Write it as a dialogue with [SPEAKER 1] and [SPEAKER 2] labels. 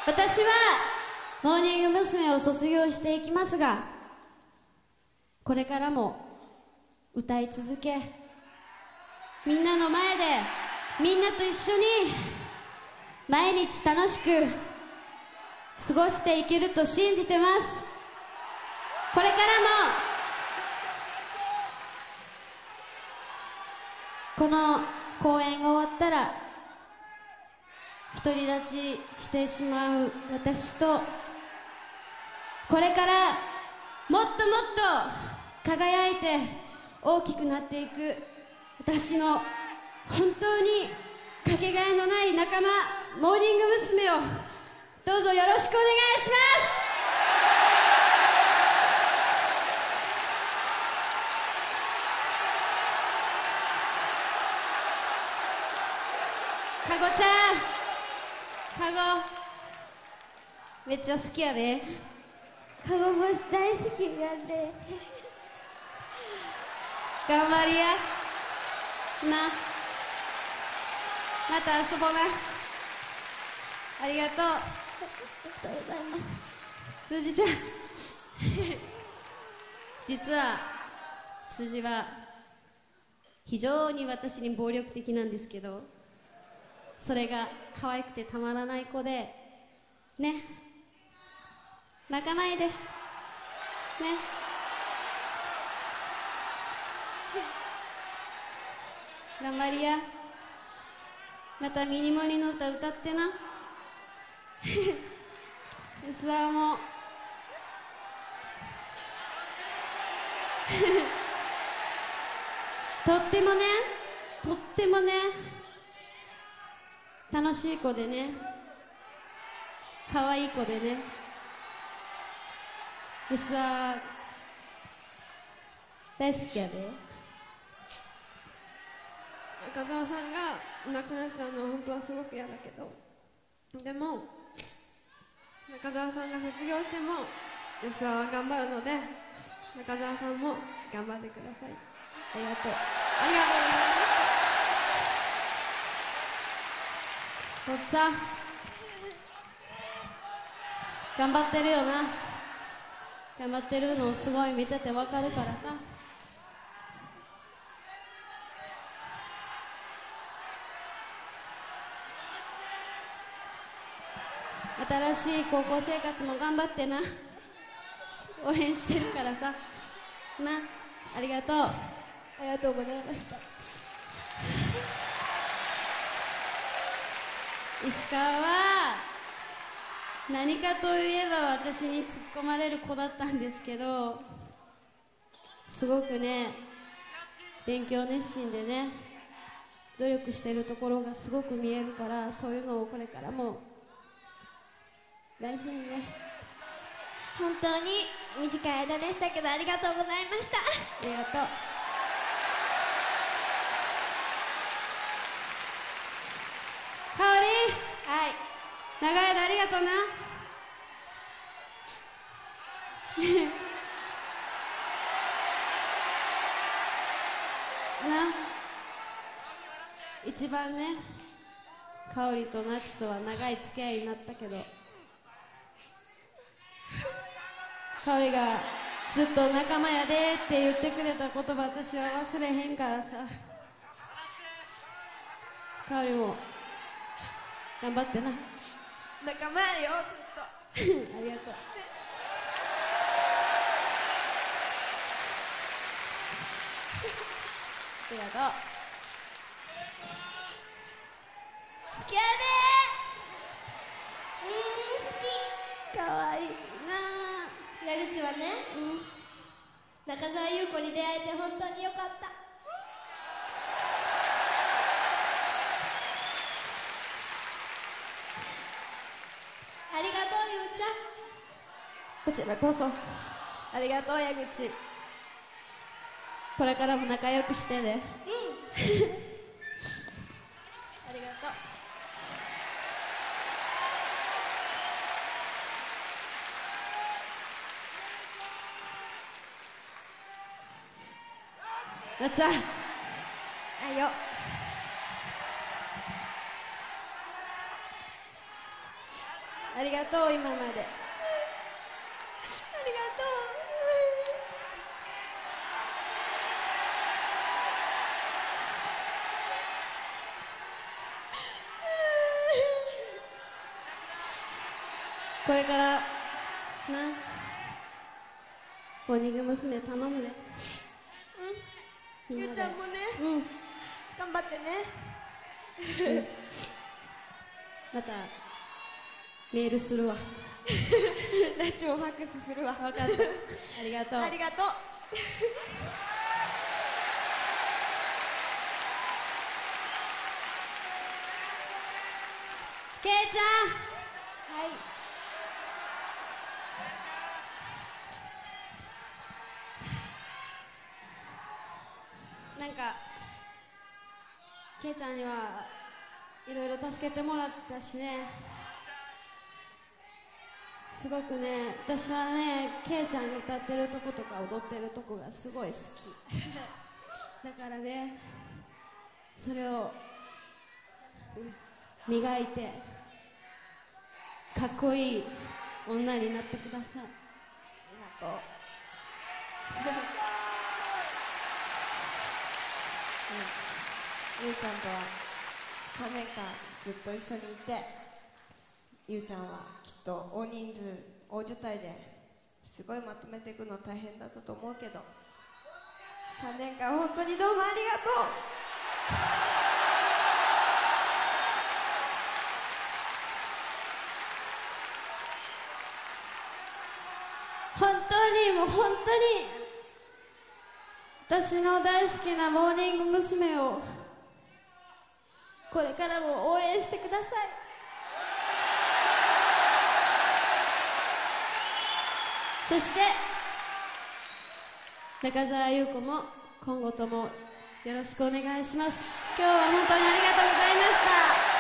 [SPEAKER 1] 私はモーニング娘。を卒業していきますが、これからも歌い続け、みんなの前でみんなと一緒に毎日楽しく過ごしていけると信じてます。これからもこの公演が終わったら独り立ちしてしまう私と、これからもっともっと輝いて大きくなっていく私の本当にかけがえのない仲間モーニング娘。をどうぞよろしくお願いします。かごちゃん、かごめっちゃ好きやで。
[SPEAKER 2] かごも大好きなんで
[SPEAKER 1] 頑張りやな、また遊ぼうな。ありがとう。
[SPEAKER 2] ありがとうございます。
[SPEAKER 1] 辻ちゃん実は辻は非常に私に暴力的なんですけど、それが可愛くてたまらない子でね。泣かないでね。頑張りや。またミニモニの歌歌ってな安田もとってもね楽しい子でね、可愛い子でね。吉田大好きやで。
[SPEAKER 3] 中澤さんがいなくなっちゃうのは本当はすごく嫌だけど、でも中澤さんが卒業しても吉沢は頑張るので、中澤さんも頑張ってください。ありがとう。ありがとうございます。
[SPEAKER 1] とっつぁん頑張ってるよな。頑張ってるのをすごい見ててわかるからさ。新しい高校生活も頑張ってな。応援してるからさな。ありがとう。
[SPEAKER 2] ありがとうございました。
[SPEAKER 1] 石川は何かといえば私に突っ込まれる子だったんですけど、すごくね勉強熱心でね努力してるところがすごく見えるから、そういうのをこれからも大事にね。
[SPEAKER 2] 本当に短い間でしたけどありがとうございました。
[SPEAKER 1] ありがとう。かおり、
[SPEAKER 2] はい、
[SPEAKER 1] 長い間ありがとうなな。一番ねかおりとなちとは長い付き合いになったけど、かおりがずっと仲間やでって言ってくれた言葉、私は忘れへんからさ。かおりも頑張ってな。
[SPEAKER 2] 仲間やよずっと
[SPEAKER 1] ありがとう。ありがとう。好きや
[SPEAKER 2] 好き。かわいいな。矢口はね、中澤優子に出会えて本当によかった。ありがとうゆうちゃん。
[SPEAKER 1] こちらこそありがとう矢口。これからも仲良くしてね。ありがとう。なっちゃん、
[SPEAKER 2] はいよ。
[SPEAKER 3] ありがとう、今まで。
[SPEAKER 2] ありがとう。
[SPEAKER 3] これからな、モーニング娘。頼むで。
[SPEAKER 2] ゆうちゃんもね、頑張ってね。
[SPEAKER 3] またメールするわ。
[SPEAKER 2] ラジオファックスするわ。
[SPEAKER 3] 分かった。ありがとう。
[SPEAKER 2] ありがとう。
[SPEAKER 1] けいちゃん、
[SPEAKER 2] はい。
[SPEAKER 3] なんかけいちゃんにはいろいろ助けてもらったしね、すごくね、私はね、けいちゃんが歌ってるとことか踊ってるとこがすごい好きだからね、それを磨いてかっこいい女になってください。
[SPEAKER 2] ありがとう。ゆうちゃんとは3年間ずっと一緒にいて、ゆうちゃんはきっと大人数大所帯ですごいまとめていくの大変だったと思うけど、3年間本当にどうもありがとう。
[SPEAKER 1] 本当にもう本当に私の大好きなモーニング娘。をこれからも応援してください。そして中澤裕子も今後ともよろしくお願いします。今日は本当にありがとうございました。